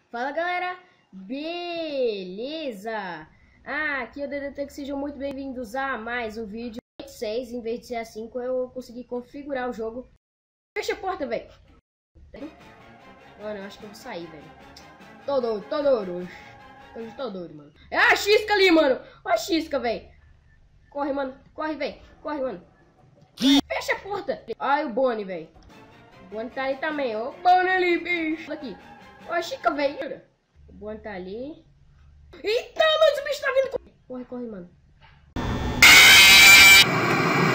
Fala galera, beleza? Aqui é o DDT, sejam muito bem-vindos a mais um vídeo 6, em vez de ser a 5 eu consegui configurar o jogo. Fecha a porta, velho. Mano, eu acho que eu vou sair, velho. Tô doido. Hoje tô doido, mano. É a Xisca ali, mano. Olha a Xisca, velho. Corre, mano. Corre, velho. Corre, mano. Fecha a porta. Ai, o Bonnie, velho. O Bonnie tá ali também. Ó, o Bonnie ali, bicho. Aqui. Ó a Chica, velho. O Bonnie tá ali. Eita, mas o bicho tá vindo. Corre, mano.